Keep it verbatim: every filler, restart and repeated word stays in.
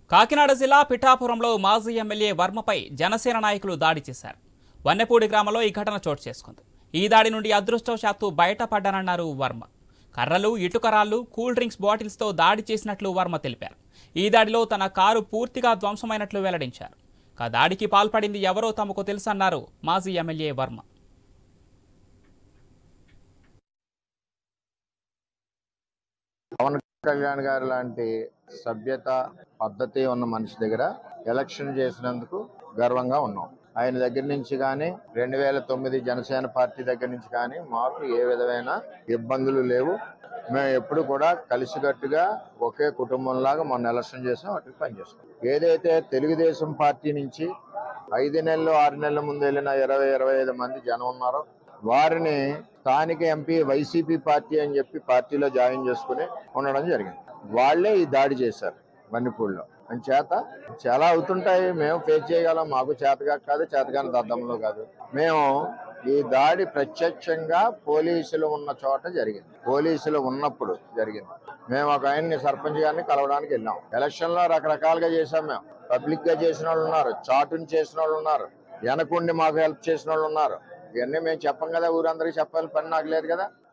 కాకినాడ జిల్లా పిఠాపురంలో మాజీ ఎమ్మెల్యే వర్మపై జనసేన నాయకులు దాడి చేశారు. వన్నెపూడి గ్రామంలో ఈ ఘటన చోటు చేసుకుంది. ఈ దాడి నుండి అదృష్టవశాత్తు బయటపడ్డానన్నారు వర్మ. కర్రలు, ఇటుకరాళ్లు, కూల్ డ్రింక్స్ బాటిల్స్తో దాడి చేసినట్లు వర్మ తెలిపారు. ఈ దాడిలో తన కారు పూర్తిగా ధ్వంసమైనట్లు వెల్లడించారు. ఆ దాడికి పాల్పడింది ఎవరో తమకు తెలుసన్నారు మాజీ ఎమ్మెల్యే వర్మ. పవన్ కళ్యాణ్ గారు లాంటి సభ్యత పద్ధతి ఉన్న మనిషి దగ్గర ఎలక్షన్ చేసినందుకు గర్వంగా ఉన్నాం. ఆయన దగ్గర నుంచి కానీ రెండు వేల తొమ్మిది జనసేన పార్టీ దగ్గర నుంచి కానీ మాకు ఏ విధమైన ఇబ్బందులు లేవు. మేము ఎప్పుడు కూడా కలిసికట్టుగా ఒకే కుటుంబంలాగా మొన్న ఎలక్షన్ చేసాం, అటు పనిచేస్తాం. ఏదైతే తెలుగుదేశం పార్టీ నుంచి ఐదు నెలలు ఆరు నెలల ముందు వెళ్ళిన ఇరవై ఇరవై ఐదు మంది జనం ఉన్నారో వారిని స్థానిక ఎంపీ వైసీపీ పార్టీ అని చెప్పి పార్టీలో జాయిన్ చేసుకుని ఉండడం జరిగింది. వాళ్లే ఈ దాడి చేశారు వన్నెపూడిలో. అని చేత చాలా అవుతుంటాయి, మేము ఫేస్ చేయగలం. మాకు చేతగా కాదు, చేతగాని దద్దంలో కాదు. మేము ఈ దాడి ప్రత్యక్షంగా పోలీసులు ఉన్న చోట జరిగింది, పోలీసులు ఉన్నప్పుడు జరిగింది. మేము ఒక ఆయన్ని సర్పంచ్ గారిని కలవడానికి వెళ్ళాం. ఎలక్షన్ లో రకరకాలుగా చేశాం. మేము పబ్లిక్ గా చేసిన వాళ్ళు ఉన్నారు, చాటుని చేసిన వాళ్ళు ఉన్నారు, వెనకుండి మాకు హెల్ప్ చేసిన వాళ్ళు ఉన్నారు. ఇవన్నీ మేము చెప్పం కదా, ఊరందరికీ చెప్పాలి పని నాకు లేదు కదా.